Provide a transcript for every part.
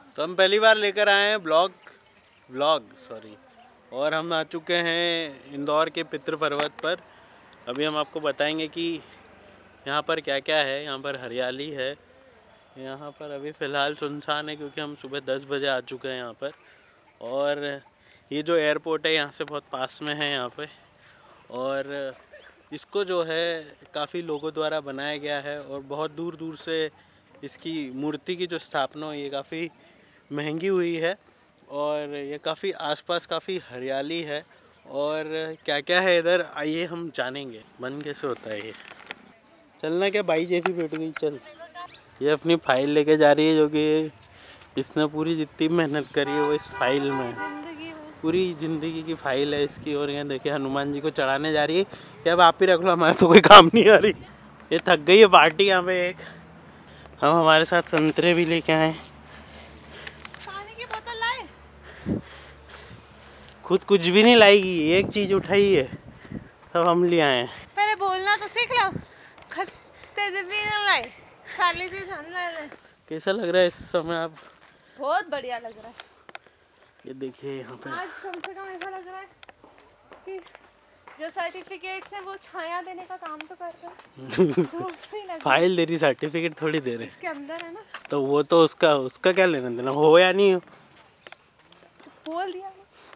तो हम पहली बार लेकर आए हैं व्लॉग सॉरी, और हम आ चुके हैं इंदौर के पितृ पर्वत पर। अभी हम आपको बताएंगे कि यहाँ पर क्या क्या है। यहाँ पर हरियाली है, यहाँ पर अभी फ़िलहाल सुनसान है क्योंकि हम सुबह 10 बजे आ चुके हैं यहाँ पर। और ये जो एयरपोर्ट है यहाँ से बहुत पास में है यहाँ पे, और इसको जो है काफ़ी लोगों द्वारा बनाया गया है और बहुत दूर दूर से इसकी मूर्ति की जो स्थापना हुई है काफ़ी महंगी हुई है। और ये काफ़ी आसपास काफ़ी हरियाली है, और क्या क्या है इधर आइए हम जानेंगे। मन कैसे होता है ये चलना, क्या बाई जैसी बैठ गई चल। ये अपनी फाइल लेके जा रही है जो कि इसने पूरी जितनी मेहनत करी है वो इस फाइल में, पूरी ज़िंदगी की फाइल है इसकी। और यहाँ देखिए हनुमान जी को चढ़ाने जा रही है। ये अब आप ही रख लो, हमारे तो कोई काम नहीं आ रही। ये थक गई है पार्टी यहाँ पे। एक हम हमारे साथ संतरे भी लेके आए, पानी की बोतल लाए। खुद कुछ भी नहीं लाएगी, एक चीज़ उठाई है सब हम ले आए। पहले बोलना तो सीख लो। खत्ते भी नहीं लाए, खाली सी धन लाए। कैसा लग रहा है इस समय आप? बहुत बढ़िया लग रहा है। ये देखिए यहाँ पे आज कम से कम ऐसा लग रहा है कि जो सर्टिफिकेट्स हैं वो छाया देने का काम तो करते हैं। फाइल दे रही, सर्टिफिकेट थोड़ी दे रहे। इसके अंदर है ना, तो वो तो उसका क्या लेना देना, हो या नहीं हो। बोल दिया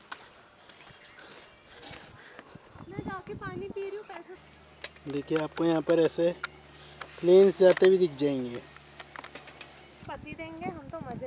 मैं जाके पानी पी रही हूँ। पैसे देखिए आपको यहाँ पर ऐसे प्लेन्स जाते भी दिख जाएंगे। पति देंगे हम तो मजे।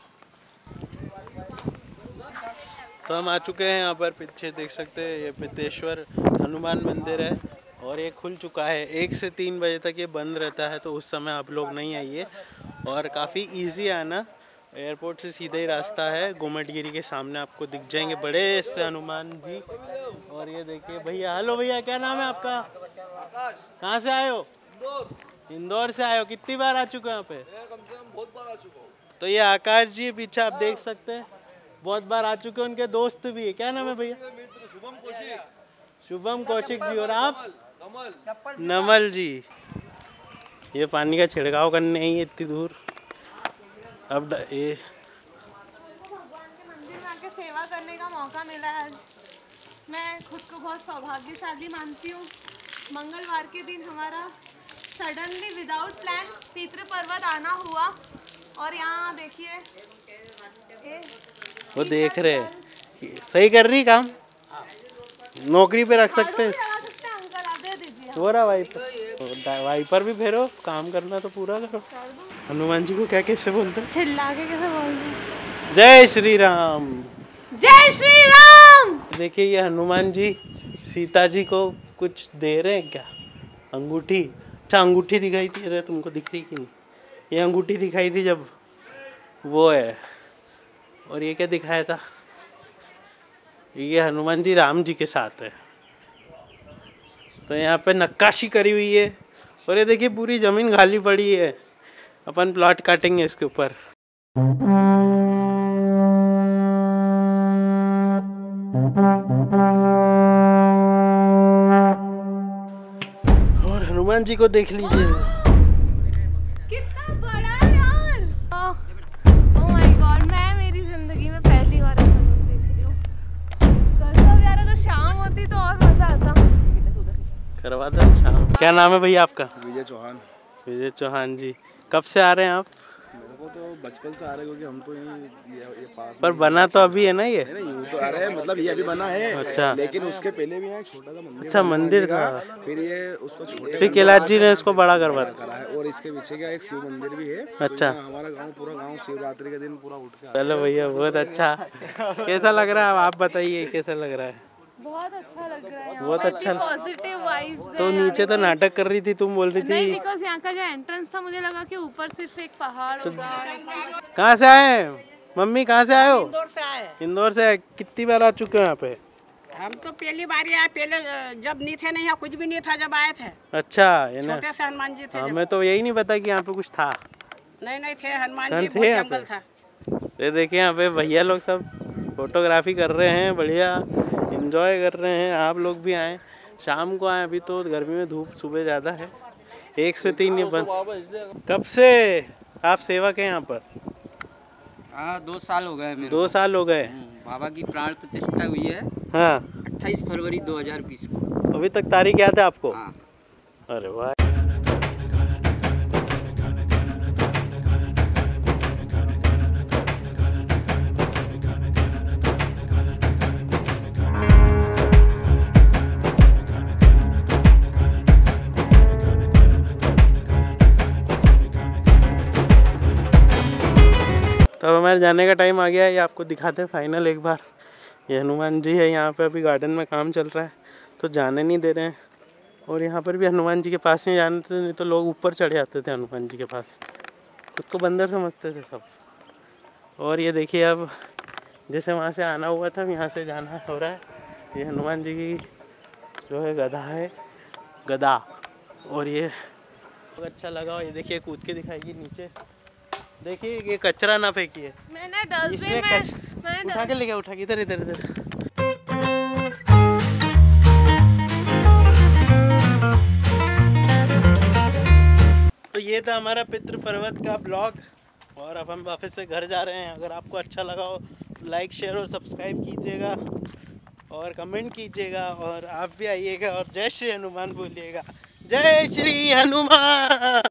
तो हम आ चुके हैं यहाँ पर, पीछे देख सकते हैं ये पितेश्वर हनुमान मंदिर है, और ये खुल चुका है। 1 से 3 बजे तक ये बंद रहता है, तो उस समय आप लोग नहीं आइए। और काफ़ी इजी आना, एयरपोर्ट से सीधा ही रास्ता है। गोमटगिरी के सामने आपको दिख जाएंगे बड़े से हनुमान जी। और ये देखिए भैया, हेलो भैया, क्या नाम है आपका? कहाँ से आए हो? इंदौर से आए हो। कितनी बार आ चुके हो यहाँ पे? बहुत बार आ चुका हूँ। तो ये आकाश जी पीछे आप देख सकते हैं, बहुत बार आ चुके हैं। उनके दोस्त भी है, क्या नाम है भैया? शुभम कौशिक जी। और आप? नमल जी। ये पानी का छिड़काव करने ही इतनी दूर। अब ये भगवान के मंदिर में आके सेवा करने का मौका मिला है आज। मैं खुद को बहुत सौभाग्यशाली मानती हूँ। मंगलवार के दिन हमारा सडनली विदाउट प्लान पितृ पर्वत आना हुआ, और यहाँ देखिए वो देख रहे हैं सही कर रही काम, नौकरी पे रख सकते हैं। अंकल आप दे दीजिए। हो रहा वाइपर भी फेरो, काम करना तो पूरा करो। हनुमान जी को क्या कैसे बोलते हैं? चिल्ला के कैसे बोलते हैं? जय श्री राम। जय श्री राम। देखिए ये हनुमान जी सीता जी को कुछ दे रहे हैं क्या? अंगूठी। अच्छा अंगूठी दिखाई दे रहा है तुमको, दिख रही कि नहीं? ये अंगूठी दिखाई थी जब वो है। और ये क्या दिखाया था? ये हनुमान जी राम जी के साथ है। तो यहाँ पे नक्काशी करी हुई है, और ये देखिए पूरी ज़मीन खाली पड़ी है। अपन प्लॉट काटेंगे इसके ऊपर। और हनुमान जी को देख लीजिए, कितना बड़ा है यार। ओह माय गॉड, मैं मेरी जिंदगी में पहली बार ऐसा कुछ देख रही हूँ। गजब यार, अगर शाम होती तो और मजा आता। करवा दो शाम। क्या नाम है भैया आपका? विजय चौहान। विजय चौहान जी। कब से आ रहे हैं आप? मेरे को तो बचपन से आ रहे, क्योंकि हम तो ये पास पर बना तो अभी है ना ये? नहीं यूँ तो आ रहे हैं, मतलब ये अभी बना है। अच्छा। लेकिन उसके पहले भी यहाँ छोटा सा मंदिर। अच्छा मंदिर था, फिर ये उसको छोटे फिर कैलाश जी ने इसको बड़ा करवा करा है। और इसके पीछे क्या एक शिव मंदिर भी है। अच्छा। तो हमारा गाँव, पूरा गाँव शिवरात्रि के दिन पूरा उठ के। चलो भैया बहुत अच्छा। कैसा लग रहा है? आप बताइए कैसा लग रहा है? बहुत अच्छा लग रहा है। बहुत अच्छा। Positive vibes. तो नीचे तो नाटक कर रही थी, तुम बोल रही नहीं, थी। बिकॉज़ यहाँ का जो एंट्रेंस था मुझे लगा कि ऊपर सिर्फ एक पहाड़ होगा। कहाँ से आए मम्मी? कहाँ से आए हो? इंदौर से आए। इंदौर से। कितनी बार आ चुके हो यहाँ पे? हम तो पहली बार ही आए, पहले जब नहीं थे, नहीं यहाँ कुछ भी नहीं था जब आए थे। अच्छा ये ना, छोटे से हनुमान जी थे। हमें तो यही नहीं पता कि यहाँ पे कुछ था। नहीं थे हनुमान जी, थे बहुत यहाँ जंगल पे? था। ये देखिए यहाँ पे भैया लोग सब फोटोग्राफी कर रहे हैं, बढ़िया एंजॉय कर रहे हैं। आप लोग भी आए, शाम को आए। अभी तो गर्मी में धूप सुबह ज़्यादा है। 1 से 3 ये बंद। कब से आप सेवक हैं यहाँ पर? हाँ 2 साल हो गए मेरे 2 साल हो गए। बाबा की प्राण प्रतिष्ठा हुई है हाँ 28 फरवरी 2020 को। अभी तक तारीख याद है आपको? हाँ अरे वाह। तो अब हमारे जाने का टाइम आ गया है। ये आपको दिखाते हैं फाइनल एक बार। ये हनुमान जी है, यहाँ पे अभी गार्डन में काम चल रहा है तो जाने नहीं दे रहे हैं। और यहाँ पर भी हनुमान जी के पास नहीं जाने थे, नहीं तो लोग ऊपर चढ़ जाते थे हनुमान जी के पास, खुद को बंदर समझते थे सब। और ये देखिए अब जैसे वहाँ से आना हुआ था यहाँ से जाना हो रहा है। ये हनुमान जी की जो है गदा है, गदा। और ये बहुत अच्छा लगा। और ये देखिए कूद के दिखाएगी नीचे, देखिए ये कचरा ना फेंकिए। मैंने डस्टबिन में उठा के लेके, उठा के इधर इधर इधर। तो ये था हमारा पितृ पर्वत का ब्लॉग और अब हम वापस से घर जा रहे हैं। अगर आपको अच्छा लगा हो तो लाइक शेयर और सब्सक्राइब कीजिएगा और कमेंट कीजिएगा और आप भी आइएगा और जय श्री हनुमान बोलिएगा। जय श्री हनुमान।